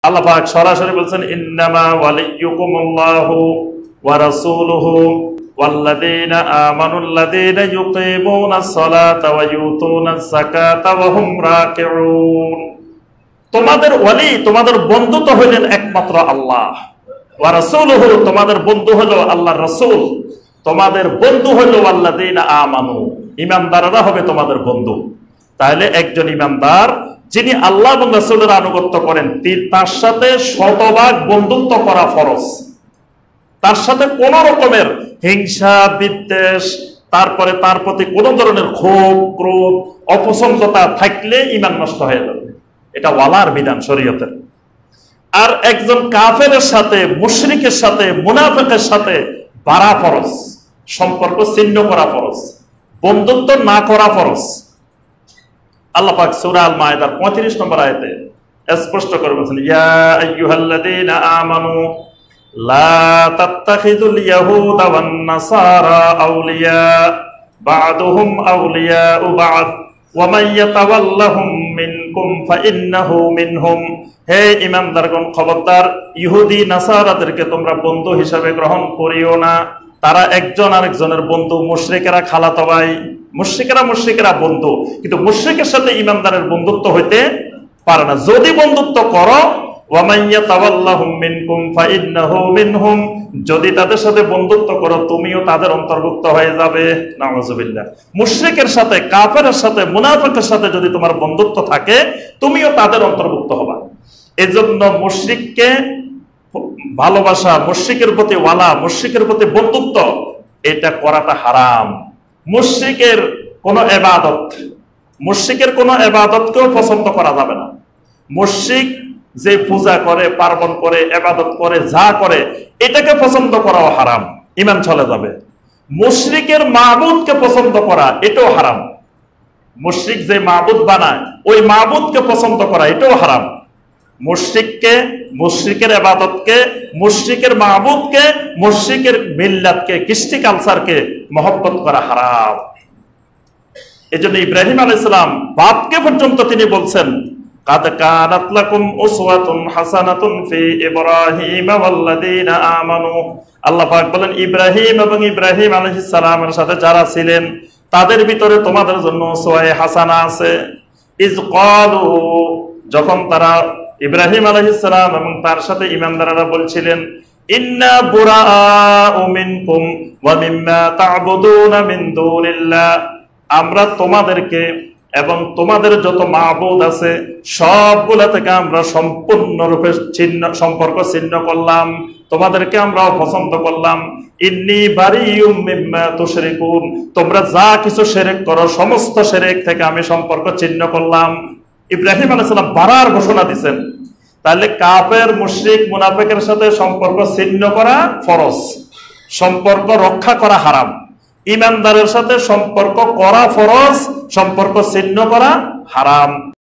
আল্লাহ পাক সরাসরি বলছেন ইন্নামা ওয়ালিয়্যুকুমুল্লাহু ওয়া রাসূলুহু ওয়াল্লাযীনা আমানুল্লাযীনা ইউকিমুনাস সালাতা ওয়া ইউতুনাজ যাকাতা ওয়া হুম রাকিউন। তোমাদের ওয়ালি, তোমাদের বন্ধু তো হইলেন একমাত্র আল্লাহ। ওয়া রাসূলুহু, তোমাদের বন্ধু হলো আল্লাহর রাসূল। তোমাদের বন্ধু হলো আল্লাযীনা আমানু, ঈমানদাররা হবে তোমাদের বন্ধু। তাহলে একজন ঈমানদার যিনি আল্লাহ এবং রাসূলের আনুগত্য করেন, তার সাথে শতভাগ বন্ধুত্ব করা ফরজ। তার সাথে কোন রকমের হিংসা বিদ্বেষ, তারপরে তার প্রতি কোন ধরনের ক্ষোভ ক্রোধ অপছন্দতা থাকলে ঈমান নষ্ট হয়ে যাবে। এটা ওয়ালার বিধান শরীয়তের। আর একজন কাফেরের সাথে, মুশরিকের সাথে, মুনাফিকের সাথে বাড়া ফরজ, সম্পর্ক ছিন্ন করা ফরজ, বন্ধুত্ব না করা ফরজ। আল্লাহ পাক সূরা আল মায়েদার 35 নম্বর আয়াতে স্পষ্ট করে বলেছেন, ইয়া আইয়ুহাল্লাযীনা আমানু লা তাত্তাখিযুল ইয়াহুদা ওয়ান নাসারা আউলিয়া বা'দুহুম আউলিয়াউ বা'দ ওয়া মান ইয়াতাওয়াল্লাহুম মিনকুম ফাইন্নাহু মিনহুম। হে ঈমানদারগণ, খবরদার, ইহুদি নাসারাদেরকে তোমরা বন্ধু হিসাবে গ্রহণ করিও না। তারা একজন আরেকজনের বন্ধু। মুশরিকেরা খালাতো ভাই, মুশরিকেরা বন্ধু, কিন্তু মুশরিকের সাথে ঈমানদারের বন্ধুত্ব হইতে পারে না। যদি বন্ধুত্ব করো, ওয়া মান ইয়াতাওয়াল্লাহুম মিনকুম ফাইন্নাহু মিনহুম, যদি তাদের সাথে বন্ধুত্ব করো তুমিও তাদের অন্তর্ভুক্ত হয়ে যাবে। নাউযুবিল্লাহ। মুশরিকের সাথে, কাফেরের সাথে, মুনাফিকের সাথে যদি তোমার বন্ধুত্ব থাকে তুমিও তাদের অন্তর্ভুক্ত হবা। এজন্য মুশরিককে ভালোবাসা, মুশরিকের প্রতি ওয়ালা, মুশরিকের প্রতি বন্ধুত্ব, এটা করাটা হারাম। মুশরিকের কোন ইবাদতকেও পছন্দ করা যাবে না। মুশরিক যে পূজা করে, পার্বণ করে, ইবাদত করে, যা করে, এটাকে পছন্দ করাও হারাম, ঈমান চলে যাবে। মুশরিকের মাবুদকে পছন্দ করা এটাও হারাম। মুশরিক যে মাবুদ বানায় ওই মাবুদকে পছন্দ করা এটাও হারাম। মুশরিককে, মুশরিকের ইবাদতকে, মুশরিকের মাবুদকে, মুশরিকের মিল্লাতকে, কৃষ্টি কালচারকে মহব্বত করা হারাম। এজন্য ইব্রাহিম আলাইহিস সালাম বাপকে পর্যন্ত তিনি বলছেন, কাদ কানাত লাকুম উসওয়াতুন হাসানাতুন ফি ইব্রাহিম ওয়াল্লাযীনা আমানু। আল্লাহ পাক বলেন, ইব্রাহিম এবং ইব্রাহিম আলাইহিস সালামের সাথে যারা ছিলেন তাদের ভিতরে তোমাদের জন্য উসওয়ায়ে হাসানা আছে। ইজ ক্বালু, যখন তারা ইব্রাহিম আলাইহিস সালাম এবং তার সাথে ঈমানদাররা বলছিলেন, ইন্না বুরাআউ মিনকুম ওয়া মিম্মা তা'বুদুনা মিন দুনিল্লাহ, আমরা তোমাদেরকে এবং তোমাদের যত মাবুদ আছে সবগুলা থেকে আমরা সম্পূর্ণরূপে সম্পর্ক ছিন্ন করলাম, তোমাদেরকে আমরা অপছন্দ করলাম। ইন্নী বারিউম মিম্মা তুশরিকুন, তোমরা যা কিছু শিরক করো সমস্ত শিরক থেকে আমি সম্পর্ক ছিন্ন করলাম। ইব্রাহিম আলাইহিস সালাম বারার ঘোষণা দিয়েছেন। তাহলে কাফের, মুশরিক, মুনাফিকের সাথে সম্পর্ক ছিন্ন করা ফরজ, সম্পর্ক রক্ষা করা হারাম। ঈমানদারের সাথে সম্পর্ক করা ফরজ, সম্পর্ক ছিন্ন করা হারাম।